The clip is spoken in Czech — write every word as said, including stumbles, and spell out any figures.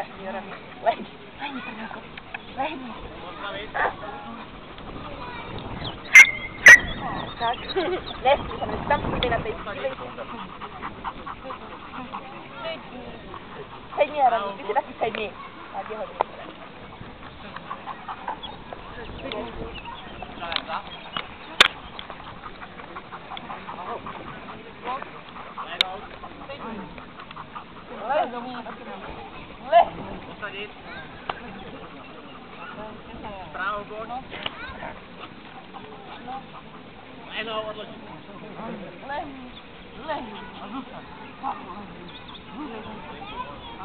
Jurami, lehni, lehni prdelko, lehni. Tak, nesmí se, tam sedí na té chvíli. Sedni, Jurami, ty si taky sedni. Tak je hodně. Lehni. Lehni. Posadit. Pravou bok. Ležou, odložit. Lehni. Lehni. A zůstaň.